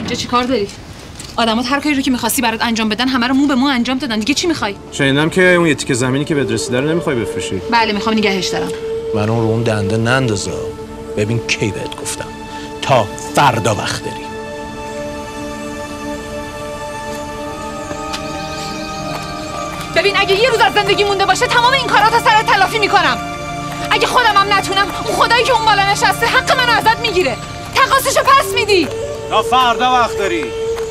اینجا چیکار داری؟ آدمات هر کاری رو که می‌خواستی برات انجام بدن همه رو مو به مو انجام دادن. دیگه چی می‌خوای؟ شنیدم که اون یه تیکه زمینی که بهت رسیده رو نمی‌خوای بفروشی. بله می‌خوام نگهش دارم. من اون رو اون دنده نندازا. ببین کی بهت گفتم تا فردا وقت داری. ببین اگه یه روز از زندگی مونده باشه تمام این کاراتو سرت تلافی میکنم. اگه خودم هم نتونم اون خدایی که اون بالا نشسته حق منو ازت میگیره. تقاصشو پس میدی. تا فردا وقت داری.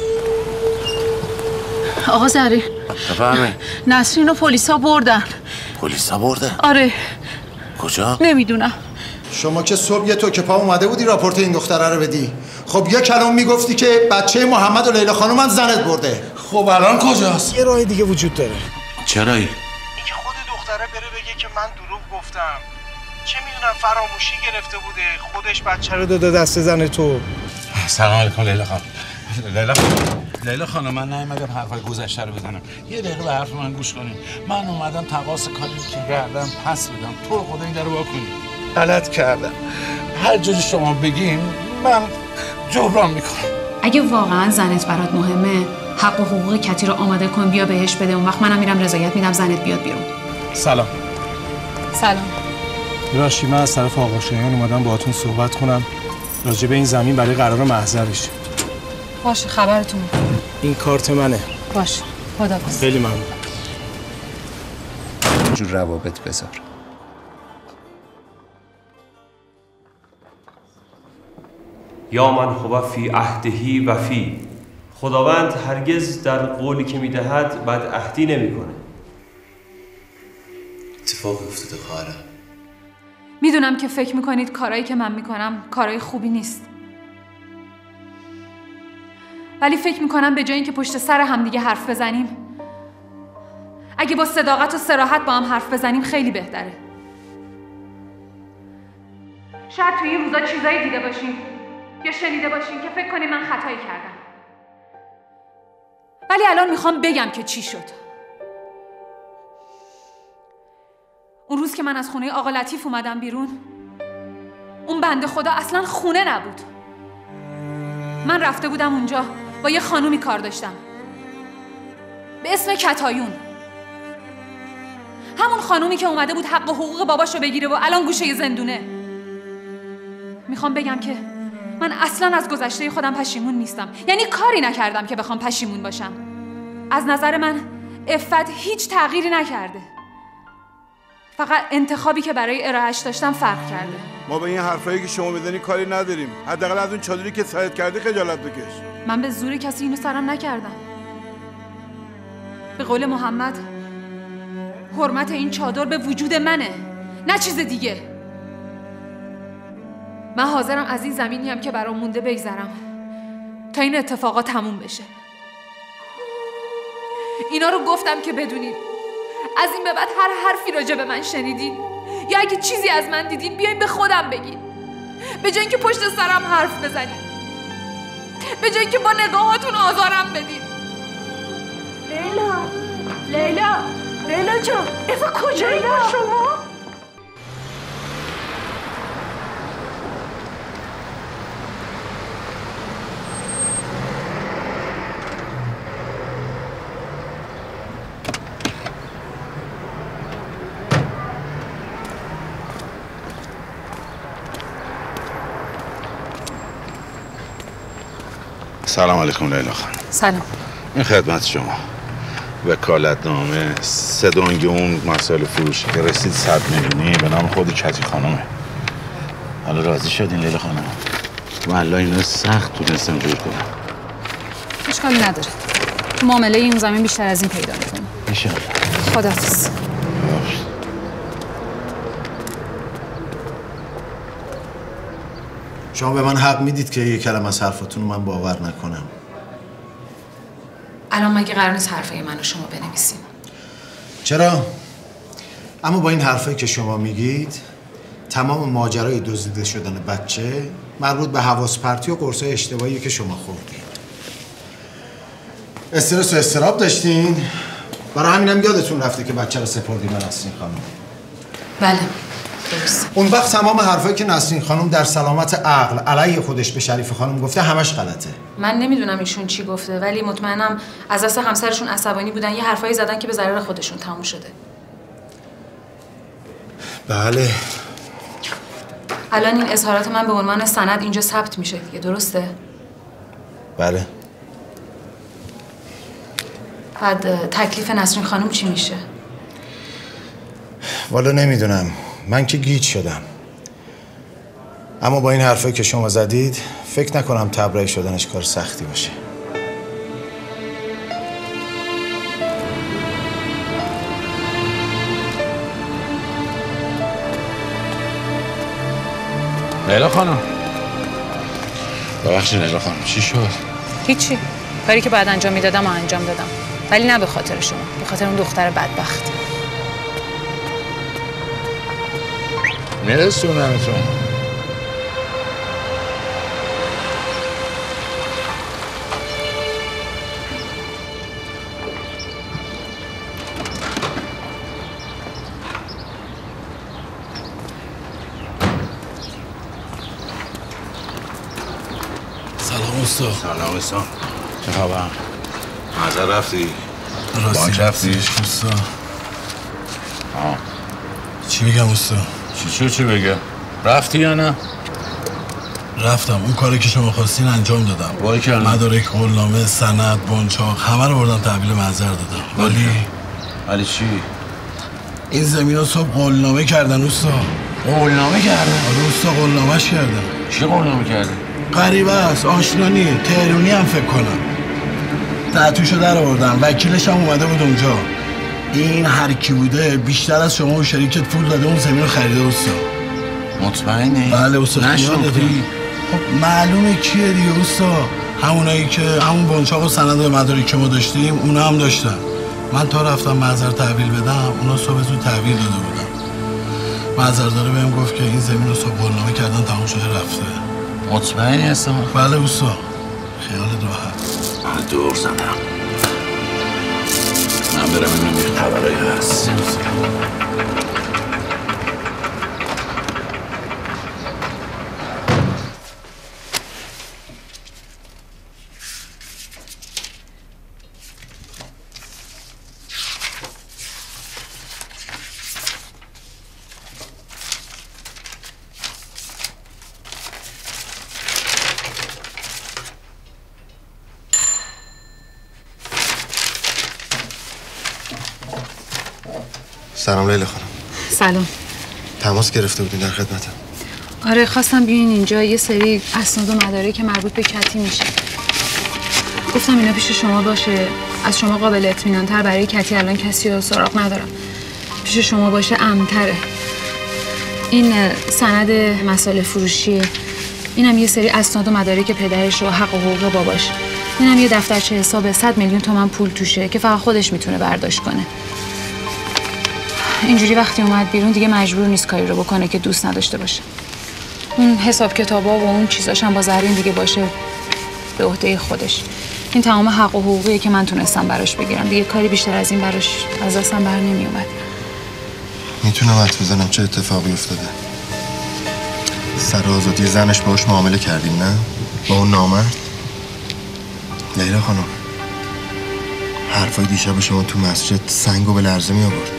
آقا زهیر بفرمایید. نسرین رو پلیسا بردن. پلیسا برده؟ آره. کجا؟ نمیدونم. شما که صبح یه توکه پا اومده بودی راپورت این دختره رو بدی. خب یه کلام میگفتی که بچه محمد و لیلا خانم هم زنت برده. خب الان کجاست؟ یه راه دیگه وجود داره. چرایی؟ اینکه خود دختره بره بگه که من دروغ گفتم. چه میدونم فراموشی گرفته بوده. خودش بچه رو داده دست زن تو. سلام علیکم لیلا خانم. لیلا خانم من نیومدم حرفای گذشته رو بزنم. یه دقیقه به حرف من گوش کنین. من اومدم تقاص کاری که کردم پس بدم. تو رو خدا این درو وا کنید. غلط کردم. هر جوری شما بگین من جبران میکنم. اگه واقعا زنت برات مهمه حق و حقوق کتی رو آماده کن بیا بهش بده. اون وقت منم میرم رضایت میدم زنت بیاد بیرون. سلام. سلام. راشی من از طرف آقا شایان اومدم باهاتون صحبت کنم راجع به این زمین برای قرار محضر بشه. باشه خبرتون میکنم. این کارت منه. باشه. خداحافظ. خیلی ممنون. جور روابط بذار. یا من هو فی عهده وفی. خداوند هرگز در قولی که میدهد بد عهدی نمیکنه. اتفاقی افتاده خواهرم. میدونم که فکر میکنید کارایی که من میکنم کارای خوبی نیست. ولی فکر میکنم به جای اینکه پشت سر هم دیگه حرف بزنیم اگه با صداقت و صراحت با هم حرف بزنیم خیلی بهتره. شاید توی این روزا چیزایی دیده باشین یا شنیده باشین که فکر کنین من خطایی کردم. ولی الان میخوام بگم که چی شد. اون روز که من از خونه آقا لطیف اومدم بیرون اون بنده خدا اصلا خونه نبود. من رفته بودم اونجا با یه خانومی کار داشتم به اسم کتایون. همون خانومی که اومده بود حق و حقوق باباشو بگیره و الان گوشه زندونه. میخوام بگم که من اصلا از گذشته خودم پشیمون نیستم. یعنی کاری نکردم که بخوام پشیمون باشم. از نظر من عفت هیچ تغییری نکرده. فقط انتخابی که برای ارائهش داشتم فرق کرده. ما به این حرفایی که شما میزنی کاری نداریم. حداقل از اون چادری که سرت کردی خجالت بکش. من به زور کسی اینو سرم نکردم. به قول محمد حرمت این چادر به وجود منه نه چیز دیگه. من حاضرم از این زمینی هم که برام مونده بگذرم تا این اتفاقات تموم بشه. اینا رو گفتم که بدونید از این به بعد هر حرفی راجع به من شنیدین یا اگه چیزی از من دیدین بیاین به خودم بگین. به جای اینکه پشت سرم حرف بزنین، به جای اینکه با نگاهاتون آزارم بدین. لیلا جان افا کجایی با شما؟ سلام علیکم لیلا خانم. سلام. این خدمت شما. وکالتنامه 3 دنگ اون مسائل فروشی که رسید 100 میلیونی به نام خود کتی خانمه. حالا راضی شدین لیلا خانم؟ والله اینو سخت تونستم جور کنم. اشکالی نداره. تو معامله این زمین بیشتر از این پیدا میکنم. انشالله. خداحافظ. شما به من حق میدید که یک کلمه از حرفاتون رو من باور نکنم. الان مگه قرار نیست حرفای منو شما بنویسین؟ چرا؟ اما با این حرفایی که شما میگید تمام ماجرای دزدیده شدن بچه مربوط به حواس پرتی و قرصای اشتباهی که شما خوردید. استرس و اضطراب داشتین، برای همینم یادتون رفته که بچه رو سپردین به نسرین خانم. بله. درست. اون وقت تمام حرفایی که نسرین خانم در سلامت عقل علیه خودش به شریف خانم گفته همش غلطه. من نمیدونم ایشون چی گفته، ولی مطمئنم از دست همسرشون عصبانی بودن، یه حرفایی زدن که به ضرر خودشون تموم شده. بله. الان این اظهارات من به عنوان سند اینجا ثبت میشه دیگه، درسته؟ بله. بعد تکلیف نسرین خانم چی میشه؟ والا نمیدونم، من که گیج شدم. اما با این حرفایی که شما زدید فکر نکنم تبرئه شدنش کار سختی باشه. لیلا خانم ببخشید لیلا خانم، چی شد؟ هیچی. کاری که بعد انجام میدادم انجام دادم، ولی نه به خاطر شما، به خاطر اون دختر بدبخت. میرسونمتون. سلام استا. سلام استا. چه خبر؟ معذر رفتی؟ بانک رفتی؟ استا. چی بگم استا؟ چی بگم؟ رفتی یا نه؟ رفتم. اون کاری که شما خواستین انجام دادم. وای کردم. مدارک، قولنامه، سند، بانچاق همه رو بردم تحویل محضر دادم. ولی چی؟ این زمین رو صبح قولنامه کردن استا. قولنامه کردن؟ آره استا، قولنامه‌اش کردن. چی قولنامه کردن؟ غریبه است، آشنا نیست، تهرونی هم فکر کنم. تعطوشو در آوردن، وکیلش هم اومده بود اونجا. این هر کی بوده بیشتر از شما و شریکت پول داده اون زمین رو خریده استا. مطمئنی؟ بله استا. نشناختی؟ خب معلومه کیه دیگه استا. همونایی که همون بانچاق و سند و مدارک که ما داشتیم اونا هم داشتن. من تا رفتم محضر تحویل بدم اونا صبح زود تحویل داده بودن. محضرداره بهم گفت که این زمین رو صبح قولنامه کردن، تموم شده رفته. مطمئنی هستم؟ بله استا، خیالت راحت. من دور زدم. من برم اینو یه خبرایی هست. سلام لیلا خانم. سلام. تماس گرفته بودین، در خدمتم. آره خواستم بیاین اینجا، یه سری اسناد و مدارک که مربوط به کتی میشه. گفتم اینا پیش شما باشه، از شما قابل اطمینان تر، برای کتی الان کسی رو سراغ ندارم. پیش شما باشه امن‌تره. این سند مسائل فروشیه. اینم یه سری اسناد و مدارک پدرش و حق و حقوق باباش. اینم یه دفترچه حساب 100 میلیون تومان پول توشه که فقط خودش میتونه برداشت کنه. اینجوری وقتی اومد بیرون دیگه مجبور نیست کاری رو بکنه که دوست نداشته باشه. اون حساب کتابا و اون چیزاش هم با زرین دیگه باشه به عهده خودش. این تمام حق و حقوقیه که من تونستم براش بگیرم. دیگه کاری بیشتر از این براش از دستم بر نمی اومد. میتونم حدس بزنم چه اتفاقی افتاده؟ سر آزادی زنش باهاش معامله کردیم نه؟ با اون نامرد؟ لیلا خانم، حرفای دیشب شما تو مسجد سنگو به لرزه می آورد.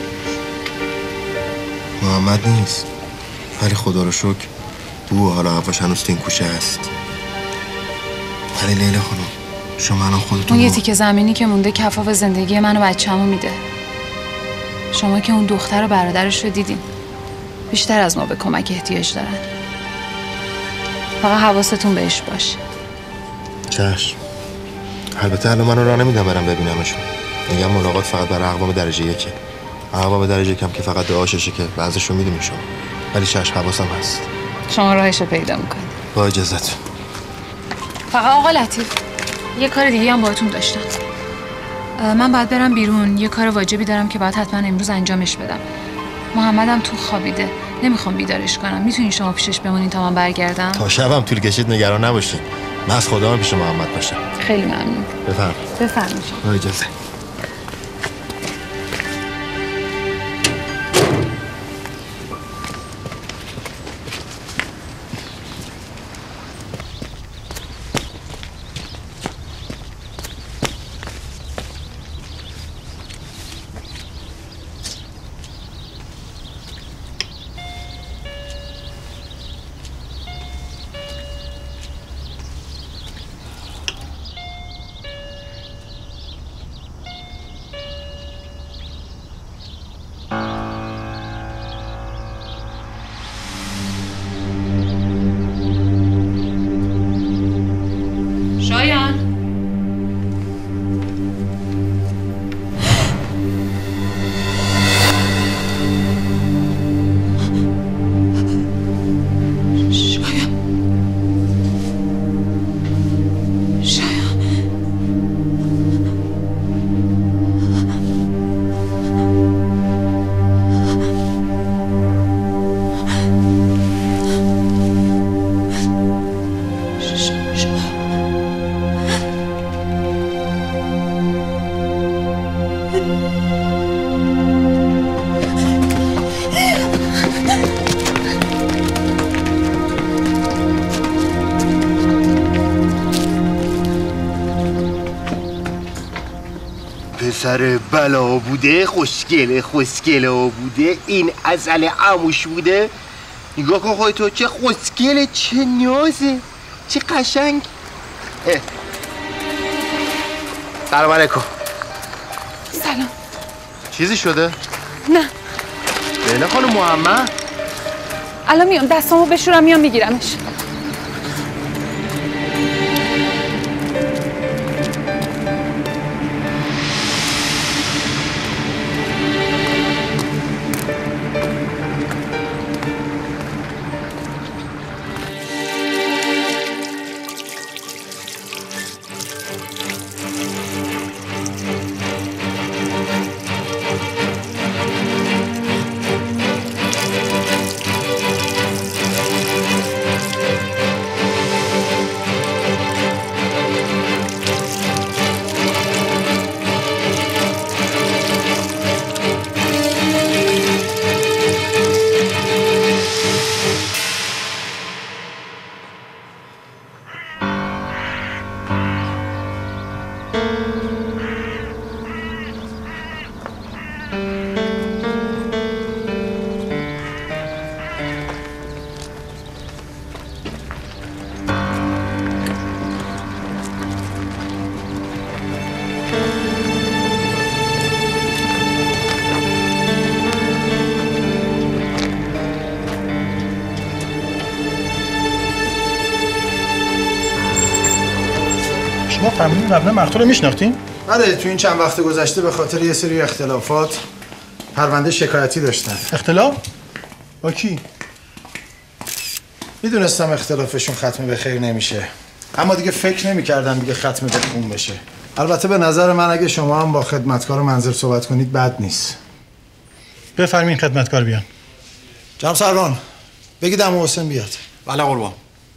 محمد نیست، ولی خدا رو شکر بو و حالا هواش هنوز تو این کوچه هست. ولی لیلا خانم، شما الان خودتون اون یه تیکه زمینی که مونده کفاف زندگی من و بچه‌مو میده. شما که اون دختر و برادرش رو دیدین، بیشتر از ما به کمک احتیاج دارن. فقط حواستون بهش باشه. چشم. البته الان من راه نمیدم برم ببینمشون. میگم ملاقات فقط برای اقوام درجه 1. اقوام درجه 1 که فقط دعاششه که بعضیشو میدونیم شما. ولی چشم حواسم هست. شما راهشو پیدا میکنید. با اجازهتون. فقط آقا لطیف، یه کار دیگه هم باهاتون داشتم. من باید برم بیرون، یه کار واجبی دارم که باید حتما امروز انجامش بدم. محمدم تو خوابیده، نمیخوام بیدارش کنم. میتونین شما پیشش بمونین تا من برگردم؟ تا شبم طول کشید نگران نباشین. من از خدا هم پیش محمد باشم. خیلی ممنون. بفرمایید. با اجازه. سر بلا بوده، خوشگله بوده، این ازل عموش بوده. نگاه کن خواهی تو، چه خوشگله، چه نیازه، چه قشنگ. سلام علیکم. سلام. چیزی شده؟ نه. لیلا خانم محمد؟ الان میام دستامو بشورم میام میگیرمش. شما فهمیدین قبلا مقتول رو میشناختین؟ بله، تو این چند وقت گذشته به خاطر یه سری اختلافات پرونده شکایتی داشتن. اختلاف؟ با کی؟ میدونستم اختلافشون ختم به خیر نمیشه، اما دیگه فکر نمی‌کردم دیگه ختم به خون بشه. البته به نظر من اگه شما هم با خدمتکار منزل صحبت کنید بد نیست. بفرمایید خدمتکار بیان. جناب سروان، بگید عمو حسین بیاد. بله قربان.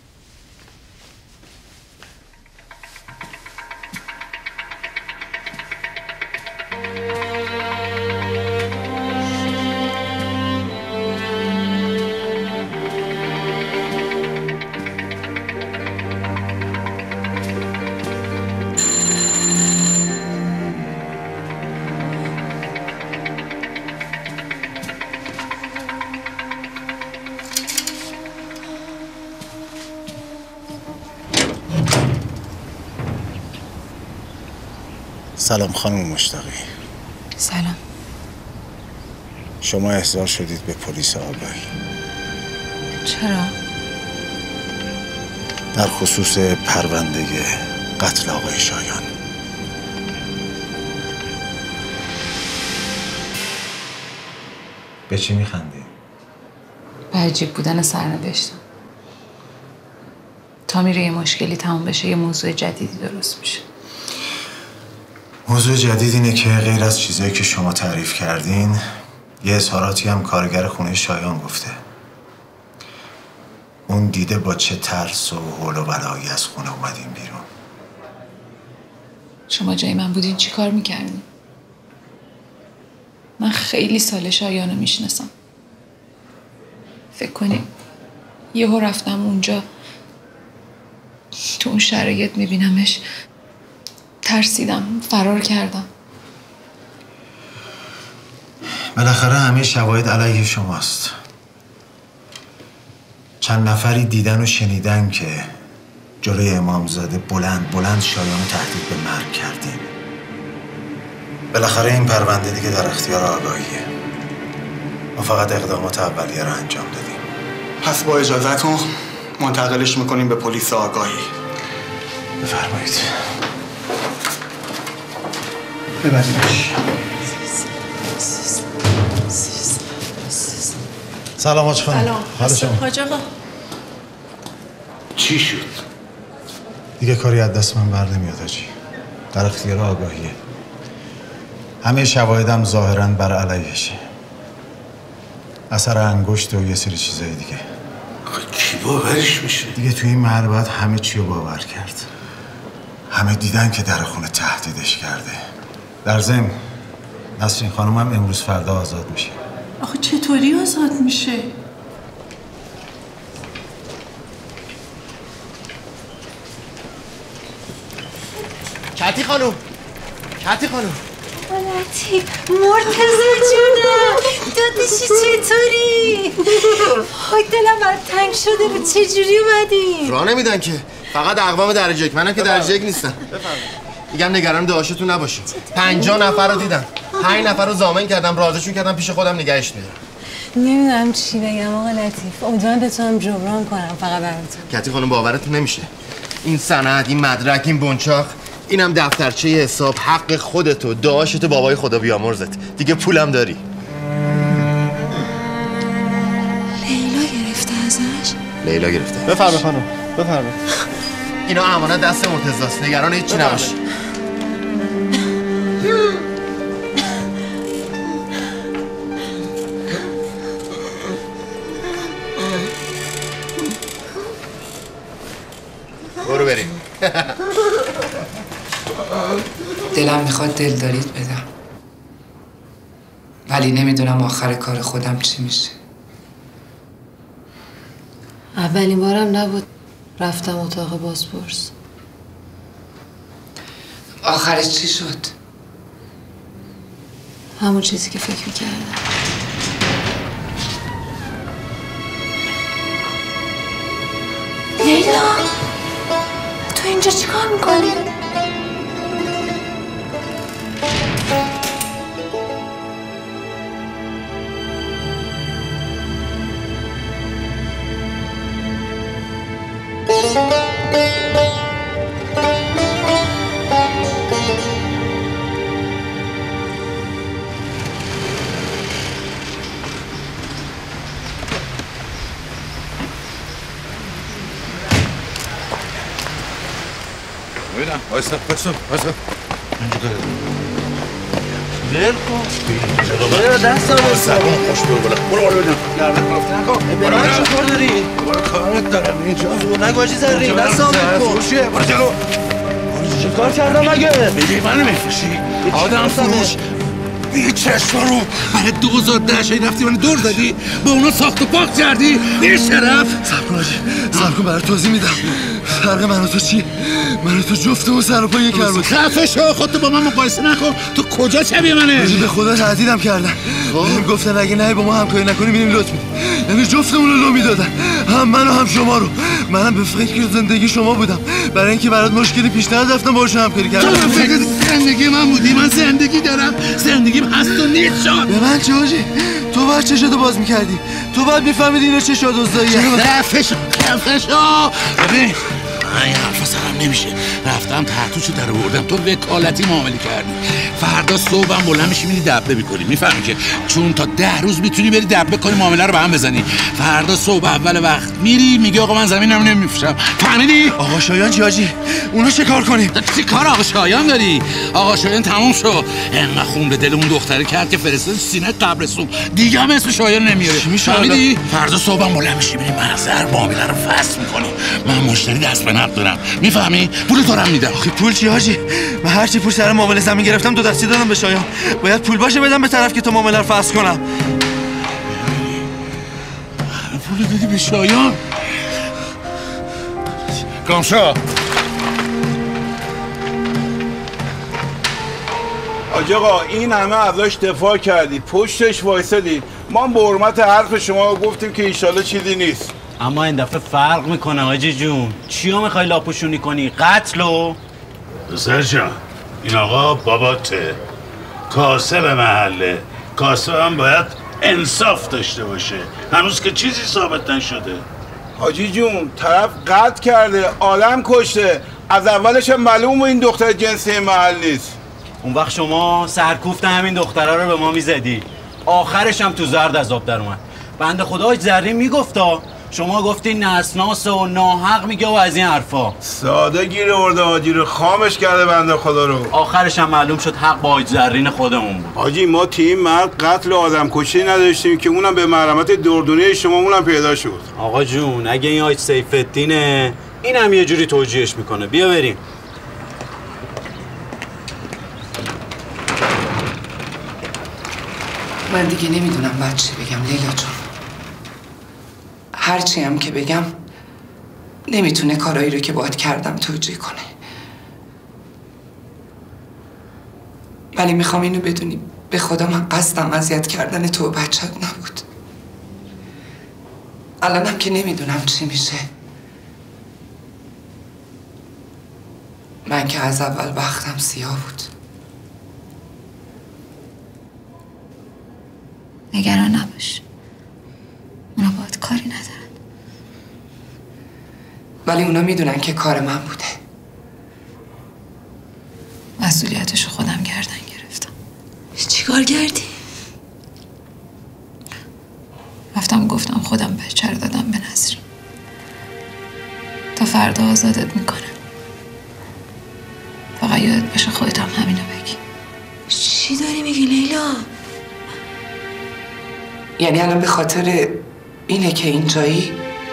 سلام خانم مشتاقی. سلام. شما احضار شدید به پلیس آگاهی. چرا؟ در خصوص پرونده قتل آقای شایان. به چی میخندی؟ به عجیب بودن سرنوشتم. تا میره یه مشکلی تموم بشه یه موضوع جدیدی درست میشه. موضوع جدید اینه که غیر از چیزایی که شما تعریف کردین یه اظهاراتی هم کارگر خونه شایان گفته. اون دیده با چه ترس و هول و بلایی از خونه اومدیم بیرون. شما جای من بودین چی کار میکردین؟ من خیلی سال شایانو میشناسم. فکر کنیم یهو رفتم اونجا تو اون شرایط میبینمش، ترسیدم، فرار کردم. بالاخره همه شواهد علیه شماست. چند نفری دیدن و شنیدن که جلوی امامزاده بلند شایان تهدید به مرگ کردیم. بالاخره این پرونده دیگه در اختیار آگاهیه. ما فقط اقدامات اولیه رو انجام دادیم. پس با اجازهتون منتقلش میکنیم به پلیس آگاهی. بفرمایید. ببریدش. سلام حاج خانم. سلام. حال شما؟ حاج آقا. چی شد؟ دیگه کاری از دست من بر نمیاد حاجی. در اختیار آگاهیه. همه شواهدم ظاهراً بر علیهشه. اثر انگشت و یه سری چیزای دیگه. کی باورش میشه؟ دیگه توی این محل باید همه چی رو باور کرد. همه دیدن که در خونه تهدیدش کرده. در ضمن نسرین خانم هم امروز فردا آزاد میشه. آخه چطوری آزاد میشه؟ کتی خانم لطیف مرتضی جونم داداشی چطوری؟ های دلم برات تنگ شده بود چجوری اومدی؟ راه نمیدن که فقط اقوام درجه یک منم که درجه یک نیستم میگم نگران داشتون نباشید 50 نفر رو دیدم 5 نفر رو ضامن کردم رازشون کردم پیش خودم نگهش میدارم نمیدونم چی بگم آقا لطیف امیدوارم بتونم جبران کنم فقط براتون کتی خانم باورتون نمیشه این سند این مدرک این بنچاق اینم دفترچه حساب حق خودتو دعاشت بابای خدا بیامرزت دیگه پولم داری لیلا گرفته ازش؟ لیلا گرفته بفرمایید خانم بفرمایید اینا امانت دست مرتضاست نگران هیچی نباش برو بریم دلم میخواد دل دارید بدم ولی نمیدونم آخر کار خودم چی میشه اولین بارم نبود رفتم اتاق بازپرس آخرش چی شد؟ همون چیزی که فکر میکردم لیلا تو اینجا چیکار میکنی؟ ببینم وایسا اینجا داره ول کن برو دست آورد خوش برو ببینم گردن رفته نکن به من چه کار داری؟ برو کارت دارم اینجا نگو آجی زرین دست آورد کن برو جلو چه کار کردم مگه؟ ببین منو میفروشی آدم فروش بی چشم رو برای 2010 رفتی منو دور زدی با اونا ساخت و پاک کردی بی شرف صبر کن برای توضیح میدم فرق من و تو چی؟ من و تو جفتمون سر و پا یک بود خفه شو خودتو با من مقایسه نکن تو کجا شبیه منه؟ به خدا تهدیدم کردن گفتن اگه نه با ما همکاری نکنی میریم لطف میدیم یعنی جفتمون رو لو میدادن هم من و هم شما رو منم به فکر زندگی شما بودم برای اینکه برات مشکلی پیش نیاد رفتم باهاشون همکاری کردم تو فکر زندگی من بودی من زندگی دارم زندگیم هست و نیست شد به من چه حاجی؟ تو باید چشاتو باز میکردی تو باید میفهمیدی اینا چه شادوزداییه خفه شو ببین این حرفا سرم نمیشه رفتم تحتوشو در آوردم تو وکالتی معامله کردی فردا صبحم بلند میشی میری دبه میکنی میفهمی که چون تا 10 روز میتونی بری دبه کنی معامله رو به هم بزنی فردا صبح اول وقت میری میگی آقا من زمینم نمیفروشم فهمیدی آقا شایان چی حاجی اونو چه کار کنیم چی کار آقا شایان داری آقا شایان تموم شد انقدر خون به دل اون دختره کرد که فرستاد سینه قبرستون دیگه هم اسم شایان نمیاره فهمیدی فردا صبحم بلند میشی میری محضر معامله رو فسخ میکنی من مشتری دست به نقد دارم میفهمی پول دارم میدم آخه پول چی حاجی من هر چی پول سر معامله زمین گرفتم 2 دستی دادم به شایان باید پول باشه بدم به طرف که تو معامله رو فسخ کنم پول دادی به شایان کامشا آج آقا این همه ازش دفاع کردی پشتش وایسادی ما به حرمت حرف شما گفتیم که ایشالا چیزی نیست اما این دفعه فرق میکنه حاجی جون چیو میخوای لاپوشونی کنی؟ قتلو؟ پسر جان این آقا باباته کاسب محله کاسب هم باید انصاف داشته باشه هنوز که چیزی ثابت نشده حاجی جون طرف قتل کرده آدم کشته از اولش هم معلومه این دختر جنسی محل نیست اون وقت شما سرکوفت همین دختره رو به ما میزدی آخرش هم تو زرد از آب در اومد بنده خدا زرین میگفتا شما گفتی نسناس و ناحق میگه و از این حرفا ساده گیر ورده حاجی رو خامش کرده بنده خدا رو آخرش هم معلوم شد حق با حاج زرین خودمون بود حاجی ما تیم مرد قتل آدم کشی نداشتیم که اونم به مرحمت دردونه شما اونم پیدا شد آقا جون اگه این حاج سیف الدینه اینم یه جوری توجیهش میکنه بیا بریم من دیگه نمیدونم باید چی بگم لیلا جون هرچی هم که بگم نمیتونه کارایی رو که باید کردم توجیه کنه ولی میخوام اینو بدونی به خدا من قصدم اذیت کردن تو و بچت نبود. الانم که نمیدونم چی میشه. من که از اول بختم سیاه بود. نگران نباش، اونا باید کاری ندارن. ولی اونا میدونن که کار من بوده. مسئولیتشو خودم گردن گرفتم. چیکار کردی؟ رفتم گفتم خودم بچه رو دادم به نسرین. تا فردا آزادت میکنم. فقط یادت باشه خودت هم همینو بگی. چی داری میگی لیلا؟ یعنی الان به خاطر اینه که اینجایی؟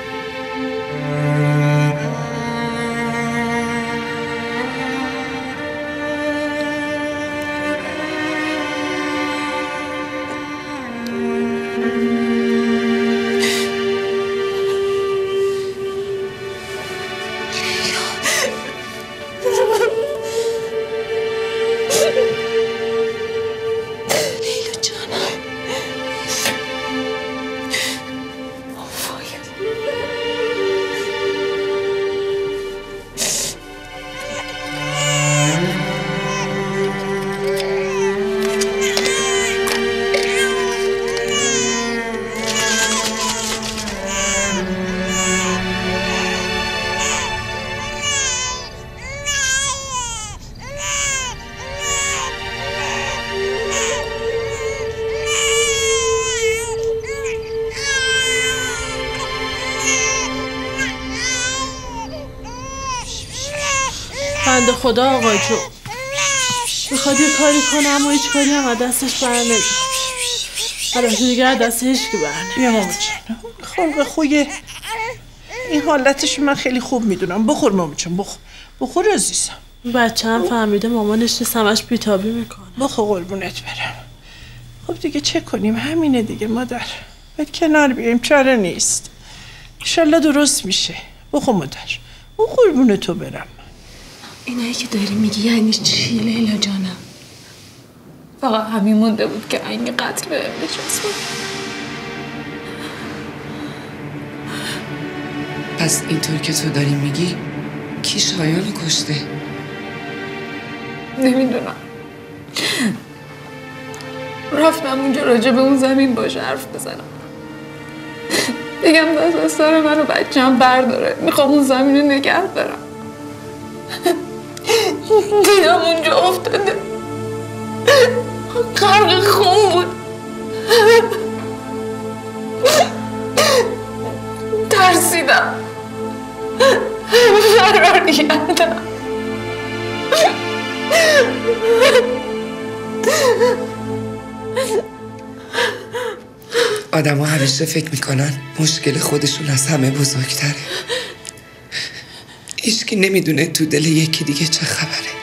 بنده خدا آقا جو میخواد یه کاری کنم و هیچ کاری هم از دستش برنمیاد. البته دیگه از دست هیچکی برنمیاد. بیا ماما جان، خلق خویه این حالتش من خیلی خوب میدونم. بخور ماما جان، بخور عزیزم. بچه هم فهمیده مامانش نیست، همش بیتابی میکنه. بخور قربونت برم. خب دیگه چه کنیم؟ همینه دیگه مادر. باید کنار بیایم، چاره نیست. انشالله درست میشه. بخور مادر. اون قربون تو برم. اینایی که داری میگی یعنی چی لیلا جانم؟ فقط همین مونده بود که این قتل به بچسبه. پس اینطور که تو داری میگی کی شایانو کشته؟ نمیدونم. رفتم اونجا راجع به اون زمین باشه حرف بزنم. بگم دست از سر من و بچه‌م برداره. میخوام اون زمین رو نگه دارم. دیدم اونجا افتاده غرق خون بود. ترسیدم فرار کردم. آدم ها همیشه فکر میکنن مشکل خودشون از همه بزرگتره. هیچکی نمیدونه تو دل یکی دیگه چه خبره.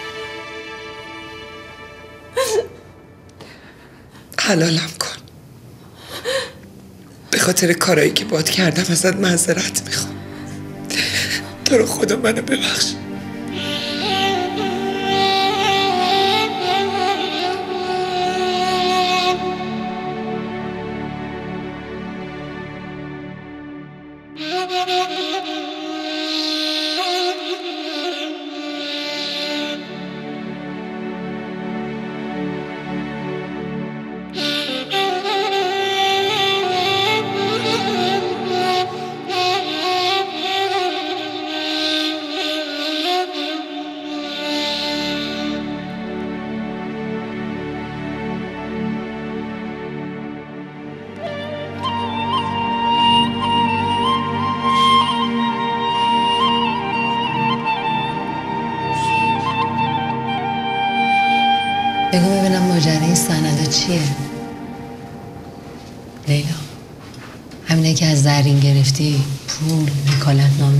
حلالم کن. به خاطر کارایی که باد کردم ازت معذرت میخوام. تو رو خدا منو ببخش. بگو ببینم ماجرای این سنده چیه؟ لیلا همینه که از زرین گرفتی؟ پول، وکالتنامه؟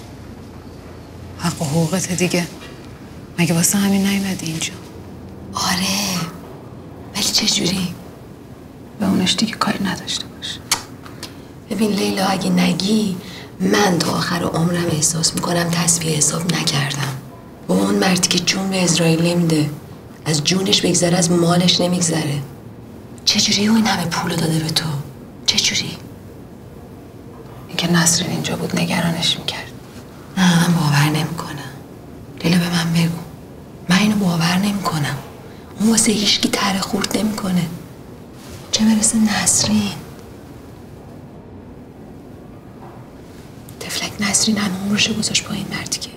حق و حقوقت دیگه. مگه واسه همین نیومدی اینجا؟ آره ولی چجوری؟ به اونش دیگه کاری نداشته باش. ببین لیلا اگه نگی من تا آخر عمرم احساس میکنم تصفیه حساب نکردم با اون مردی که جون به اسرائیل نمیده. از جونش بگذره از مالش نمیگذره. چجوری او این همه پولو داده به تو؟ چجوری؟ اینکه نسرین اینجا بود نگرانش میکرد. نه من باور نمیکنم. لیلا به من بگو. من اینو باور نمیکنم. اون واسه هیچکی تره خورد نمیکنه. چه برسه نسرین. تفلک نسرین همه عمرشو گذاشت با این مردی که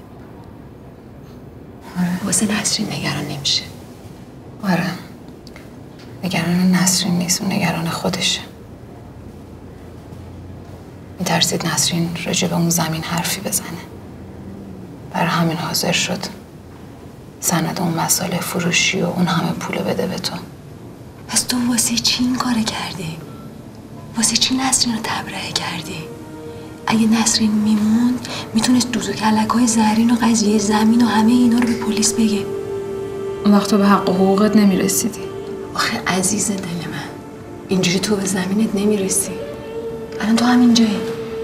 واسه نسرین نگران نمیشه. آره نگران نسرین نیست، اون نگران خودشه. میترسید نسرین راجع به اون زمین حرفی بزنه، برای همین حاضر شد سند اون مسائل فروشی و اون همه پولو بده به تو. پس تو واسه چی این کار کردی؟ واسه چی نسرین رو تبرئه کردی؟ اگه نسرین میموند میتونست دوز و کلک‌های زرین و قضیه زمین و همه اینا رو به پلیس بگه. اون وقت تو به حق و حقوقت نمیرسیدی. آخه عزیز دل من، اینجوری تو به زمینت نمیرسی. الان تو همینجایی.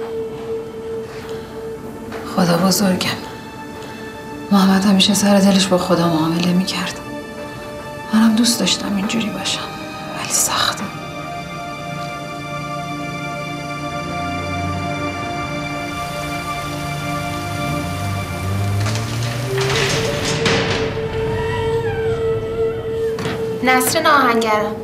خدا بزرگم. محمد همیشه سر دلش با خدا معامله میکرد. منم دوست داشتم اینجوری باشم، ولی سخته. نسرین آهنگرم.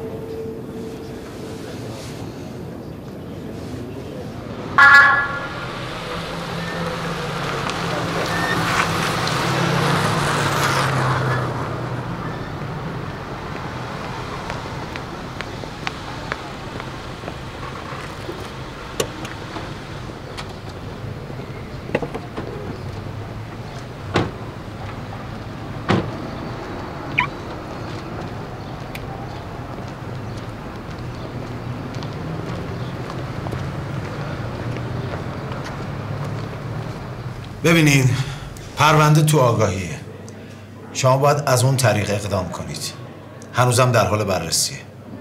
ببینین پرونده تو آگاهیه. شما باید از اون طریق اقدام کنید. هنوزم در حال بررسیه.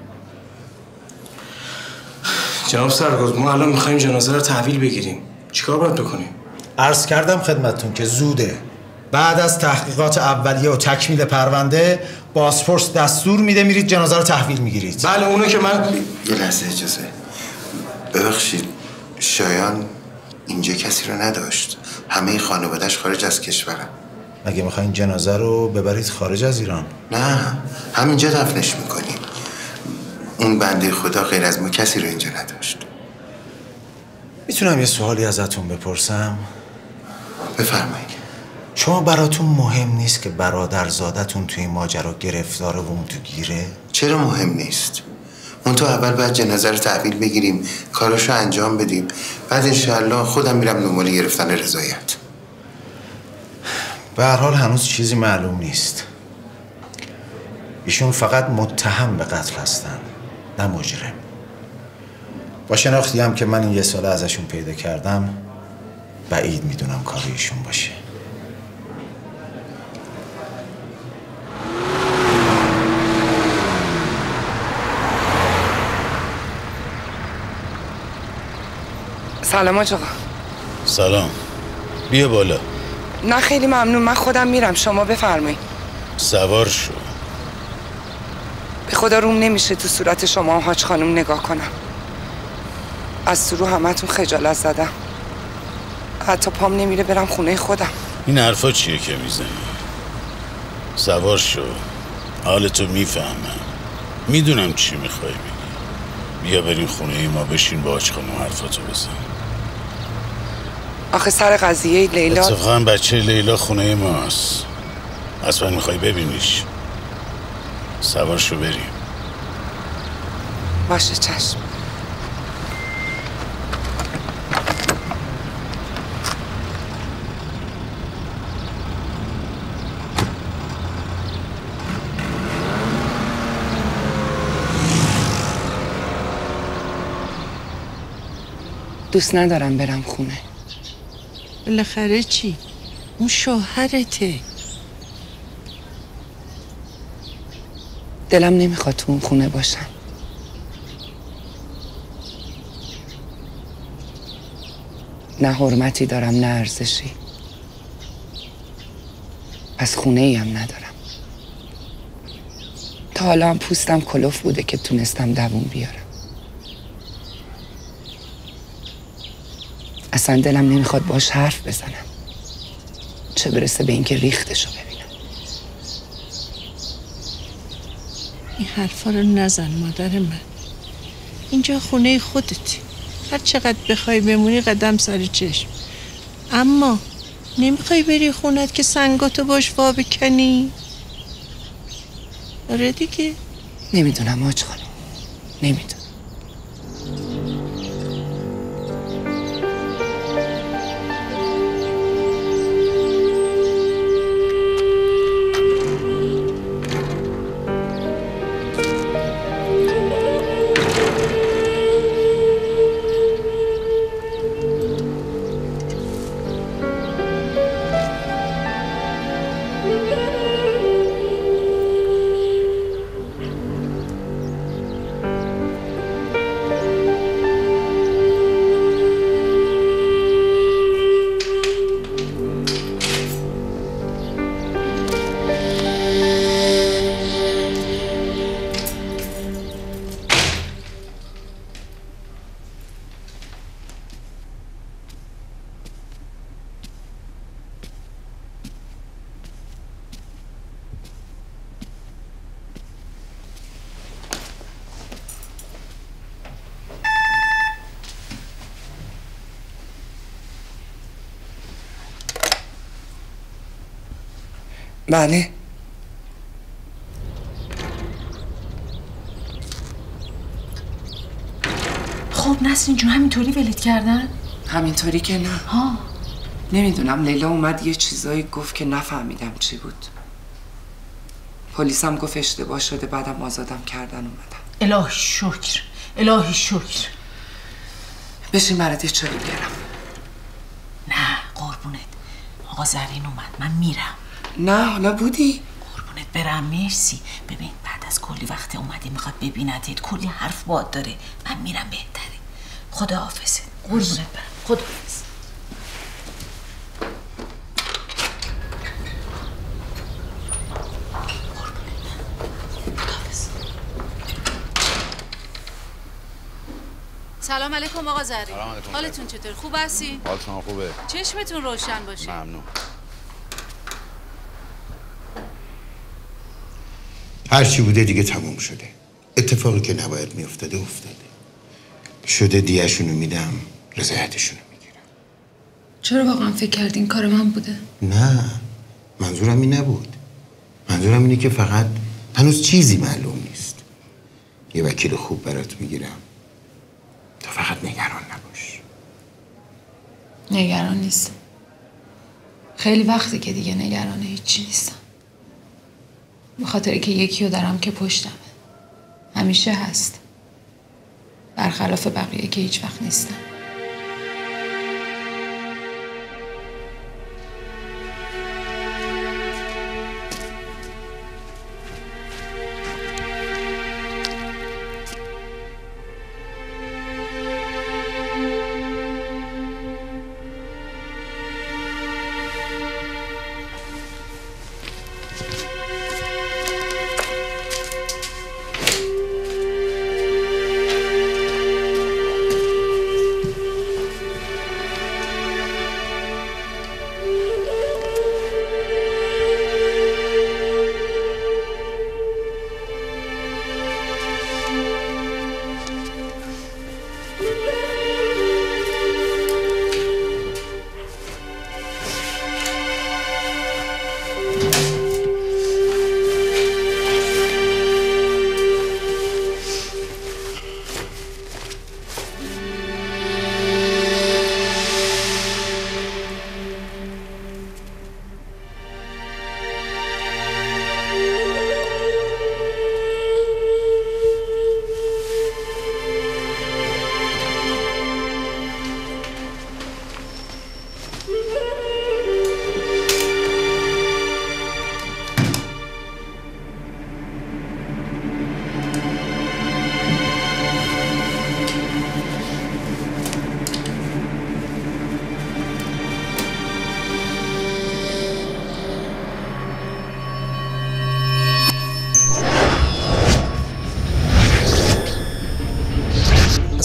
جناب سرگرد ما الان میخوایم جنازه رو تحویل بگیریم. چیکار باید بکنیم؟ عرض کردم خدمتتون که زوده. بعد از تحقیقات اولیه و تکمیل پرونده بازپرس دستور میده میرید جنازه رو تحویل میگیرید. بله اونو که من یه لحظه اجازه. ببخشید شایان اینجا کسی رو نداشت. همه خانواده‌اش خارج از کشورن. مگه میخواین جنازه رو ببرید خارج از ایران؟ نه همینجا دفنش میکنیم. اون بنده خدا غیر از ما کسی رو اینجا نداشت. میتونم یه سوالی ازتون بپرسم؟ بفرمایید. شما براتون مهم نیست که برادرزادتون توی این ماجرا گرفتاره و اون تو گیره؟ چرا مهم نیست؟ اون تو اول باید جنازه رو تحویل بگیریم، کاراشو انجام بدیم، بعد انشاءالله خودم میرم دنبال گرفتن رضایت. به هر حال هنوز چیزی معلوم نیست. ایشون فقط متهم به قتل هستن، نه مجرم. با شناختی هم که من این یه ساله ازشون پیدا کردم بعید میدونم کار ایشون باشه. سلام آقا. سلام. بیا بالا. نه خیلی ممنون، من خودم میرم، شما بفرمایید. سوار شو. به خدا روم نمیشه تو صورت شما و حاج خانم نگاه کنم. از سرو همتون خجالت زدم. حتی پام نمیره برم خونه خودم. این حرفا چیه که میزنی؟ سوار شو. حالتو میفهمم. میدونم چی میخوای بگی. بیا بریم خونه ما، بشین با حاج خانم حرفاتو بزن. آخه سر قضیه لیلا اتفاقا بچه لیلا خونه ماست. اصلا میخوای ببینیش. سوار شو بریم. باشه چشم. دوست ندارم برم خونه. بالاخره چی؟ اون شوهرته. دلم نمیخواد تو اون خونه باشم. نه حرمتی دارم نه ارزشی. پس خونه ای هم ندارم. تا حالا هم پوستم کلوف بوده که تونستم دووم بیارم. اصلا دلم نمیخواد باش حرف بزنم، چه برسه به اینکه ریختشو ببینم. این حرفا رو نزن مادر من. اینجا خونه خودتی، هر چقدر بخوای بمونی قدم سر چشم. اما نمیخوای بری خونت که سنگاتو باش وا بکنی؟ آره دیگه. نمیدونم حاج خانم، نمیدونم. بله. خب نسرین جون همینطوری ولید کردن؟ همینطوری که نه. ها نمیدونم، لیلا اومد یه چیزایی گفت که نفهمیدم چی بود. پلیسم گفت اشتباه شده، بعدم آزادم کردن اومدم. الهی شکر، الهی شکر. بشین برات یه چایی بیارم. نه قربونت، آقا زرین اومد، من میرم. نه حالا بودی؟ قربونت برم، مرسی. ببین بعد از کلی وقت اومدی میخواد ببیندت، کلی حرف باد داره، من میرم بهتره. خداحافظ. قربونت برم، خداحافظ. سلام علیکم آقا زرین. سلام علیکم. حالتون چطور؟ خوب هستی؟ حال شما خوبه؟ چشمتون روشن باشه. ممنون. هر چی بوده دیگه تموم شده. اتفاقی که نباید میافتاده افتاده. شده دیه‌شونو میدم، رضایتشونو میگیرم. چرا واقعا فکر کردین کار من بوده؟ نه، منظورم این نبود. منظورم اینه که فقط هنوز چیزی معلوم نیست. یه وکیل خوب برات میگیرم. تو فقط نگران نباش. نگران نیستم. خیلی وقتی که دیگه نگران هیچی نیستم. به خاطر که یکی رو دارم که پشتمه. همیشه هست. برخلاف بقیه که هیچ وقت نیستم.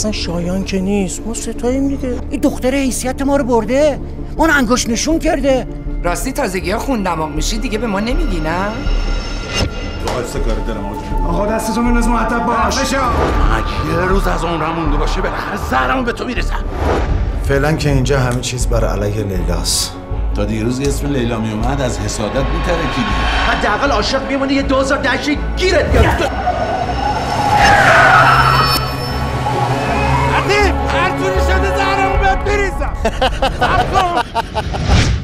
اصلا شایان که نیست، ما ستاییم دیگه. این دختر حیثیت ما رو برده، ما رو انگشت نشون کرده. راستی تازگی ها خون دماغ میشی دیگه به ما نمیگی نه؟ وایسا کار دارم آقا دستتو بنداز مؤدب باش. یه روز از عمرم مونده باشه بالاخره زهرمو به تو میرسم. فعلا که اینجا همه چیز بر علیه لیلاست. تا دیروز اسم لیلا میومد از حسادت میترکیدی. حداقل عاشق میمونی یه 2000 دشت گیرت بیاد. عطیف هر طوری شده زهرمو بهت بریزم.